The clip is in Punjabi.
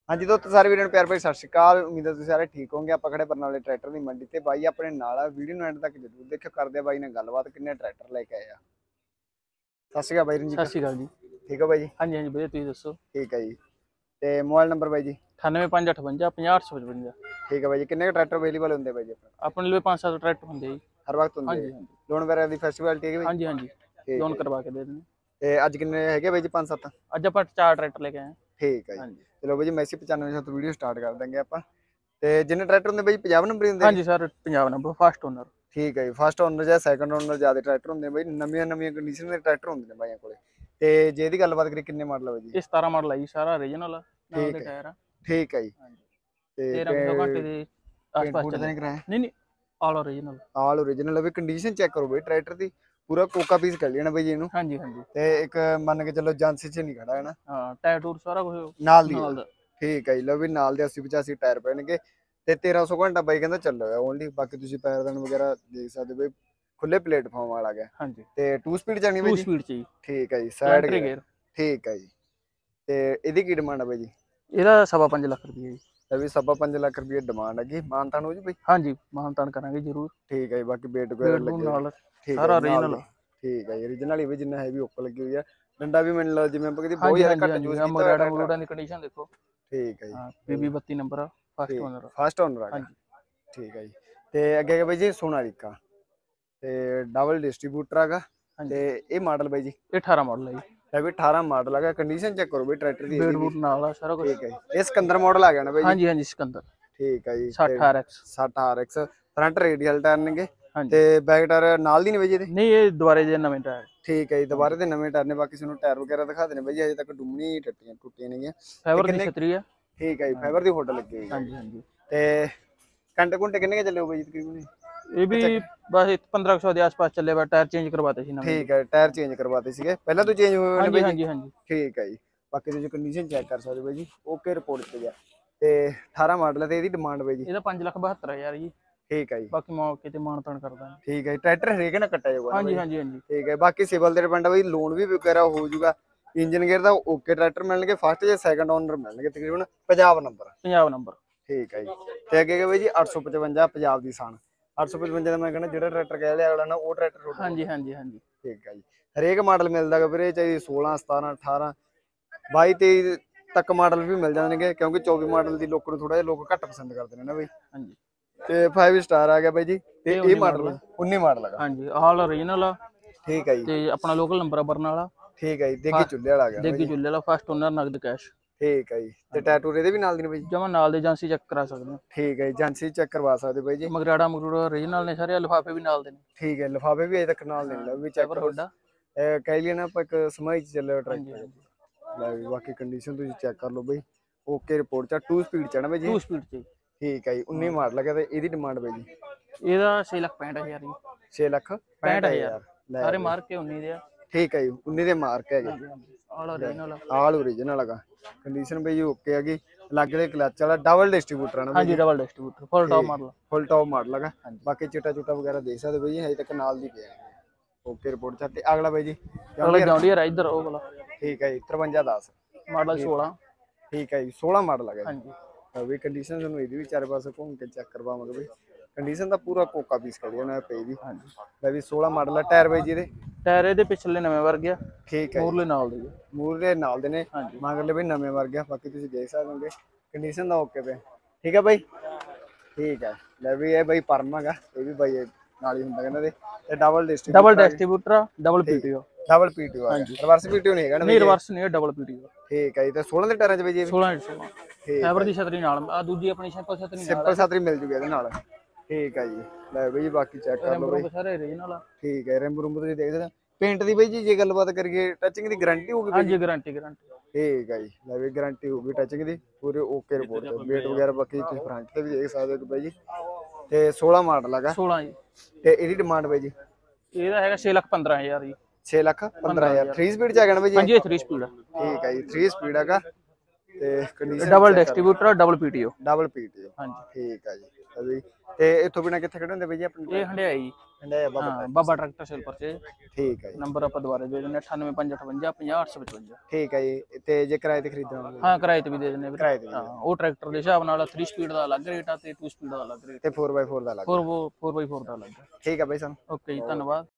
हाँ जी दोस्तों सारे वीरों प्यार भाई सत श्री अकाल। उम्मीद है तुम सारे ठीक होंगे। आप खड़े बरनाले ट्रैक्टर की मंडी ते बाई अपने नाल वीडियो ਨੂੰ ਐਂਡ तक जरूर देखो। करते बाई ने गलबात किन्ने ट्रैक्टर लेके आए। सत श्री अकाल बाई रंजीत। सत श्री अकाल जी। ठीक है बाई जी? हाँ जी हाँ जी भैया तुम दसो। ठीक है जी। ते मोबाइल नंबर बाई जी 9858 50855। ठीक है बाई जी। किन्ने ट्रैक्टर अवेलेबल होंगे बाई जी? अपने लिए 5-7 ट्रैक्टर होंगे जी हर वक्त होंगे। हाँ जी हाँ जी लोन वगैरह की फैसिलिटी है? हाँ जी हाँ जी लोन करवा के दे देंगे। ते अज किन्ने है बाई जी? 5-7 अज आप 4 ट्रैक्टर लेके आए। ठीक है हाँ जी। जी चलो बाई जी मैसी 95 वीडियो स्टार्ट कर देंगे आप। ते जिन्ने ट्रैक्टर होंगे बाई 50 नंबर ही होंगे? हाँ जी सर 50 नंबर फर्स्ट ओनर। ठीक है जी। फर्स्ट ओनर या सैकंड ओनर ज्यादा ट्रैक्टर होंगे बाई। नवी कंडीशन के ट्रैक्टर होंगे बाइयों को। ते जे दी गलबात करिए किन्ने मॉडल है जी? ये 17 मॉडल है जी सारा ओरिजिनल नाल दे ठीक है। टायर। ठीक है जी। हाँ जी ते 13 घंटे के पेंट आस-पास पूट चले। नहीं कराया? नहीं ऑल ओरिजिनल। ऑल ओरिजिनल है। कंडीशन चेक करो भाई ट्रैक्टर की। पूरा कोका पीस कर लिया ना भाई इनू। हाँ जी हाँ जी ते एक मान के चलो एजेंसी च नहीं खड़ा है ना? हाँ टायर टूर सारा कुछ नाल दी नाल है। दा। ठीक है जी। लो भी नाल दे 80-85 टायर पैणगे ते 1300 घंटा बाई कहंदा चलो है ओनली। बाकी तुसीं पैरदान वगैरह देख सकदे भाई खुले प्लेटफॉर्म वाला गया। हाँ जी ते 2 स्पीड चलनी भाई 2 जी? स्पीड चाहिए। ठीक है जी। Side planetary gear. गेयर ठीक है जी। ते इहदी की डिमांड है भाई जी? ਇਹਦਾ 5.5 ਲੱਖ ਰੁਪਏ ਜੀ। अभी 5.5 लाख रुपये डिमांड है। मानतान हो जी भाई? हाँ जी ਮਾਨਤਾਨ ਕਰਾਂਗੇ ਜ਼ਰੂਰ। ठीक है जी। बाकी बेट वगैरह वेट बूट लगे नाल ठीक है सारा जी नाल ओरिजिनल। दे। ठीक है जी। ओरिजिनल ही भी जिन्ना है भी उप लगी हुई है। डंडा भी मैंने जिवें ਆਪਾਂ कहते हाँ बहुत जी ज्यादा हाँ जी घट हाँ जी यूज हाँ किया हुआ मगराड़ा ट्रैक्टर। मगरूड़ा की कंडीशन देखो। ठीक है जी। हाँ PB 32 नंबर फर्स्ट ओनर। फर्स्ट ओनर आ हाँ गया। जी ठीक है जी। ते अगे भाई जी सोनालिका ते डबल डिस्ट्रीब्यूटर आगा हाँ ते जी ये मॉडल भाई जी? ये 18 मॉडल है जी। है भी 18 मॉडल आ गया। कंडीशन चेक करो भाई ट्रैक्टर की वेट ਇਹਦੀ भी। बूट नाल आ सारा कुछ। ठीक है जी। ये सिकंदर मॉडल आ गया ना भाई हाँ जी? जी हाँ जी सिकंदर ठीक है जी। 60 RX। 60 RX front radial tyre ने हाँ ते जी बैक टायर नाल दी ने भाई जी? नहीं ये दोबारे जे नਵੇਂ टायर। ठीक है जी। हाँ दोबारा जी ਦੇ ਨਵੇਂ ਟਾਇਰ ਨੇ। ਬਾਕੀ ਤੁਹਾਨੂੰ ਟਾਇਰ ਵਗੈਰਾ ਦਿਖਾ ਦੇਣੇ ਬਈ ਅਜੇ ਤੱਕ ਡੂਮਣੀ ਟੁੱਟੀਆਂ ਨਹੀਂ ਤੇ फाइबर दी ਕਿੰਨੇ? छतरी है। ਠੀਕ ਹੈ ਜੀ। हाँ ਫਾਈਬਰ जी ਦੀ ਫੋਟੋ ਲੱਗੀ ਹੋਈ हाँ ਹੈ जी हाँ जी ਤੇ ਘੰਟੇ ਘੰਟੇ ਕਿੰਨੇ ਚੱਲੇ ਹੋ ਬਈ ਤਕਰੀਬਨ? ये भी बस 1500 के आसपास चले हुए टायर चेंज करवाते थे नਵੇਂ। ਠੀਕ ਹੈ। ਟਾਇਰ ਚੇਂਜ ਕਰਵਾਤੇ ਸੀਗੇ ਪਹਿਲਾਂ ਤੋਂ ਚੇਂਜ ਹੋਏ ਹੋਏ हाँ ਨੇ जी ਬਈ हाँ ਜੀ? जी हाँ जी ਠੀਕ ਹੈ ਜੀ। ਬਾਕੀ ਤੁਸੀਂ ਕੰਡੀਸ਼ਨ ਚੈੱਕ ਕਰ ਸਕਦੇ ਹੋ ਬਈ ਜੀ। ਓਕੇ ਰਿਪੋਰਟ ਤੇ ਗਿਆ ਤੇ 18 ਮਾਡਲ ਤੇ ਇਹਦੀ ਡਿਮਾਂਡ ਬਈ ਜੀ? ਇਹਦਾ 5,72,000 ਜੀ। ਠੀਕ ਹੈ ਜੀ। ਬਾਕੀ ਮੌਕੇ ਤੇ ਮਾਨਤਾਨ ਕਰਦਾ। ਠੀਕ ਹੈ ਜੀ। ਟਰੈਕਟਰ ਹਰੇਕ ਨਾ ਕੱਟਿਆ ਜਾਊਗਾ ਨਾ हाँ जी ਬਈ? हाँ जी हाँ जी ਠੀਕ ਹੈ। ਬਾਕੀ ਸਿਵਲ ਦੇ ਡਿਪੈਂਡ ਬਈ ਲੋਨ ਵੀ ਵਗੈਰਾ ਹੋ ਜਾਊਗਾ। ਇੰਜਨ ਗੇਅਰ ਦਾ ਓਕੇ ਟਰੈਕਟਰ ਮਿਲਣਗੇ। ਫਸਟ ਜਾਂ ਸੈਕੰਡ ਓਨਰ ਮਿਲਣਗੇ ਤਕਰੀਬਨ ਪੰਜਾਬ ਨੰਬਰ। 50 ਨੰਬਰ। ਠੀਕ ਹੈ ਜੀ। ਤੇ ਅੱਗੇ ਬਈ ਜੀ 855 ਪੰਜਾਬ ਦੀ ਸਾਨ। 855 ਦਾ ਮੈਂ ਕਹਿੰਦਾ ਜਿਹੜਾ ਟਰੈਕਟਰ ਕਹਿ ਲਿਆ ਅਗਲਾ ਨਾ ਉਹ ਟਰੈਕਟਰ ਤੁਹਾਡੇ हाँ ਕੋਲ जी ਹੈ। हाँ जी हाँ जी ਠੀਕ ਹੈ ਜੀ। ਹਰੇਕ ਮਾਡਲ ਮਿਲਦਾ ਗਾ ਵੀਰੇ ਚਾਹੇ 16 17 18 22 23 ਤੱਕ ਮਾਡਲ ਵੀ ਮਿਲ ਜਾਣਗੇ ਕਿਉਂਕਿ 24 ਮਾਡਲ ਦੀ ਲੋਕ ਨੂੰ ਥੋੜਾ ਜਿਹਾ ਲੋਕ ਘੱਟ ਪਸੰਦ ਕਰਦੇ ਨੇ ਨਾ ਬਈ। हाँ जी ਤੇ 5 ਸਟਾਰ ਆ ਗਿਆ ਬਾਈ ਜੀ ਤੇ ਇਹ ਇਹ 19 ਮਾਡਲ 19 ਮਾਡਲ ਹੈਗਾ। हाँ जी हाल ओरिजिनल आ ਠੀਕ ਹੈ ਜੀ। ਤੇ ਆਪਣਾ ਲੋਕਲ ਨੰਬਰ ਆ ਬਰਨਾਲਾ। ਠੀਕ ਹੈ ਜੀ। ਦੇਗੀ ਚੁੱਲ੍ਹੇ ਵਾਲਾ ਆ ਗਿਆ ਬਾਈ ਦੇਗੀ ਜੀ। ਚੁੱਲੇ ਵਾਲਾ ਫਸਟ ਓਨਰ ਨਗਦ ਕੈਸ਼। ਠੀਕ ਹੈ ਜੀ। ਤੇ ਟੈਟੂ ਇਹਦੇ ਵੀ ਨਾਲ ਦੀ ਨੇ ਬਾਈ ਜੀ? ਜਮਾ ਨਾਲ ਦੇ ਏਜੰਸੀ ਚੈੱਕ ਕਰਾ ਸਕਦੇ ਹੋ। ਠੀਕ ਹੈ ਜੀ। ਏਜੰਸੀ ਚੈੱਕ ਕਰਵਾ ਸਕਦੇ ਬਾਈ ਜੀ। ਮਗਰਾੜਾ ਮਗਰੂੜਾ ओरिजिनल ਨੇ ਸਾਰੇ ਲਿਫਾਫੇ ਵੀ ਨਾਲ ਦੇ ਨੇ। ਠੀਕ ਹੈ। ਲਿਫਾਫੇ ਵੀ ਅਜੇ ਤੱਕ ਨਾਲ ਨਹੀਂ ਲੈ ਵੀ ਚੈੱਕ ਫਾਈਬਰ ਕਰੋ। ਵੱਡਾ। ਕਹਿ ਲਈਏ ਨਾ ਆਪਾਂ ਇੱਕ ਸਮਾਈ ਚ ਚੱਲਿਆ हाँ जी ਟਰੈਕਟਰ। हाँ जी ਲੈ ਵੀ ਬਾਕੀ ਕੰਡੀਸ਼ਨ ਤੁਸੀਂ ਚੈੱਕ ਕਰ ਲਓ ਬਈ। ਓਕੇ ਰਿਪੋਰਟ ਚ 2 ਸਪੀਡ ਚ ਹੈ ਨਾ ਬਾਈ ਜੀ? 2 ਸਪੀਡ ਚ। ਠੀਕ ਹੈ ਜੀ। 19 ਮਾਡਲ ਲੱਗਿਆ ਤੇ ਇਹਦੀ ਡਿਮਾਂਡ ਬਾਈ ਜੀ? ਇਹਦਾ 6,65,000 ਜੀ। 6,65,000 ਲੈ ਸਾਰੇ ਬਈ। ਮਾਰ ਕੇ 19 ਦੇ ਆ। ਠੀਕ ਹੈ ਜੀ। 19 ਦੇ ਮਾਰਕ ਹੈਗੇ। All original. ਆਲ ਓਰੀਜਨਲ ਹੈਗਾ। ਕੰਡੀਸ਼ਨ ਬਈ ਓਕੇ ਹੈਗੀ। ਲੱਗ ਦੇ ਕਲਚ ਵਾਲਾ ਡਬਲ ਡਿਸਟ੍ਰੀਬਿਊਟਰ ਹੈ ਨਾ हाँ ਬਾਈ जी ਜੀ? Double distributor full top model. Full top model ਹੈਗਾ। हाँ जी ਬਾਕੀ ਚਿੱਟਾ ਚੁੱਟਾ ਵਗੈਰਾ ਦੇਖ ਸਕਦੇ ਬਈ ਹਜੇ ਤੱਕ ਨਾਲ ਦੀ ਪਿਆ। ਓਕੇ ਰਿਪੋਰਟ ਚ। ਤੇ ਅਗਲਾ ਬਾਈ ਜੀ? अगला जॉन्डियर है इधर वो वाला ਠੀਕ ਹੈ ਜੀ। 5310 मॉडल 16। ਠੀਕ ਹੈ ਜੀ। 16 ਮਾਡਲ ਹੈਗਾ हाँ ਜੀ। जी ਵੀ ਕੰਡੀਸ਼ਨ ਤੁਹਾਨੂੰ ਇਹਦੀ ਵੀ ਚਾਰੇ ਪਾਸੇ ਘੁੰਮ ਕੇ ਚੈੱਕ ਕਰਵਾਵਾਂਗੇ ਬਈ। ਕੰਡੀਸ਼ਨ ਦਾ ਪੂਰਾ ਕੋਕਾ ਪੀਸ ਕਰੀ ਜਾਣਾ ਪਈ ਵੀ। हाँ जी ਲੈ ਵੀ 16 ਮਾਡਲ ਆ। ਟਾਇਰ ਬਾਈ ਜੀ ਇਹਦੇ? टायर ਇਹਦੇ ਪਿਛਲੇ ਨਵੇਂ ਵਰਗੇ ਆ। ਠੀਕ ਹੈ ਜੀ। ਮੂਰਲੇ ਨਾਲ ਦੇ। ਮੂਰ ਦੇ ਨਾਲ ਦੇ ਨੇ। हाँ जी ਮਗਰਲੇ ਵੀ ਨਵੇਂ ਵਰਗੇ ਆ। ਬਾਕੀ ਤੁਸੀਂ ਦੇਖ ਸਕਦੇ ਹੋਗੇ ਕੰਡੀਸ਼ਨ ਦਾ ਓਕੇ ਪਿਆ। ਠੀਕ ਹੈ ਬਾਈ? ਠੀਕ ਹੈ। ਲੈ ਵੀ ਇਹ ਬਾਈ ਪਰਮ ਹੈਗਾ। ਇਹ ਵੀ ਬਾਈ ਨਾਲ ਹੀ ਹੁੰਦਾ ਇਹਨਾਂ ਦੇ। ਤੇ ਡਬਲ डिस्ट्रीब्यूटर आ डबल PTO। ਡਬਲ ਪੀਟੀਓ ਆ ਗਿਆ। ਰਿਵਰਸ ਪੀਟੀਓ ਨਹੀਂ ਹੈਗਾ ਨਾ? नहीं रिवर्स नहीं है डबल PTO। ਠੀਕ ਹੈ ਜੀ। ਤੇ 16 ਦੇ ਟਾਇਰਾਂ ਚ ਬਾਈ ਜੀ? 16 ਠੀਕ फाइबर ਦੀ ਛਤਰੀ ਨਾਲ ਆ ਦੂਜੀ ਆਪਣੀ ਸਿੰਪਲ ਛਤਰੀ ਨਾਲ। ਸਿੰਪਲ ਸਾਤਰੀ ਮਿਲ ਜੂਗੀ ਇਹਦੇ ਨਾਲ। ਠੀਕ ਹੈ ਜੀ। ਲੈ ਬਈ ਬਾਕੀ ਚੈੱਕ ਕਰ ਲਓ ਬਈ। ਸਾਰੇ ओरिजिनल ਆ। ਠੀਕ ਹੈ। ਰਿੰਬ ਰੂੰਬ ਤੁਸੀਂ ਦੇਖ ਸਕਦੇ ਹੋ। ਪੇਂਟ ਦੀ ਬਈ ਜੀ ਜੇ ਗੱਲਬਾਤ ਕਰੀਏ ਟੱਚਿੰਗ ਦੀ ਗਾਰੰਟੀ ਹੋਊਗੀ हाँ ਬਈ? जी गारंटी। ਠੀਕ ਹੈ ਜੀ। ਲੈ ਵੀ ਗਾਰੰਟੀ ਹੋਊਗੀ ਟੱਚਿੰਗ ਦੀ ਪੂਰੇ ਓਕੇ ਰਿਪੋਰਟ ਤੇ। ਵੇਟ ਵਗੈਰਾ ਬਾਕੀ ਤੁਸੀਂ ਫਰੰਟ ਤੇ ਵੀ ਦੇਖ ਸਕਦੇ ਹੋ ਬਾਈ ਜੀ। ਤੇ 16 ਮਾਡਲ ਹੈਗਾ। 16 ਜੀ। ਤੇ ਇਹਦੀ ਡਿਮਾਂਡ ਬਾਈ ਜੀ? ਇਹਦਾ ਹੈਗਾ 6,15,000 ਜੀ। 6,15,000 3 ਸਪੀਡ ਚ ਹੈਗਾ ਨਾ ਬਾਈ ਜੀ? ਹਾਂਜੀ ਇਹ 3 ਸਪੀਡ ਆ। ਠੀਕ ਹੈ ਜੀ। 3 ਸਪੀਡ ਹੈਗਾ ਤੇ condition double distributor double PTO। Double PTO. हाँ जी ਠੀਕ ਹੈ ਜੀ। ਅਭੀ ਤੇ ਇਥੋਂ ਬਿਨਾ ਕਿੱਥੇ ਖੜੇ ਹੁੰਦੇ ਬਾਈ ਜੀ ਆਪਣੇ ਇਹ ਹੰਡਿਆਈ ਹੰਡੇ ਬਾਬਾ ਹਾਂ ਬਾਬਾ ਟਰੈਕਟਰ ਸੇਲ ਪਰਚੇਜ। ਠੀਕ ਹੈ ਜੀ ਨੰਬਰ ਆਪਾਂ ਦੁਬਾਰਾ ਦੇ ਦਿੰਦੇ 9855 50855। ਠੀਕ ਹੈ ਜੀ ਤੇ ਜੇ ਕਿਰਾਏ ਤੇ ਖਰੀਦਣਾ ਹੋਵੇ ਹਾਂ ਕਿਰਾਏ ਤੇ ਵੀ ਦੇ ਦਿੰਦੇ ਵੀਰੇ। ਕਿਰਾਏ ਤੇ ਵੀ ਹਾਂ ਉਹ ਟਰੈਕਟਰ ਦੇ ਹਿਸਾਬ ਨਾਲ 3 ਸਪੀਡ ਦਾ ਅਲੱਗ ਰੇਟ ਆ ਤੇ 2 ਸਪੀਡ ਦਾ ਅਲੱਗ ਰੇਟ। ਤੇ 4x4 ਦਾ ਲੱਗ 4x4 ਦਾ ਅਲੱਗ। ਠੀਕ ਹੈ ਬਾਈ ਸਾਨੂੰ ਓਕੇ ਜੀ ਧੰਨਵਾਦ।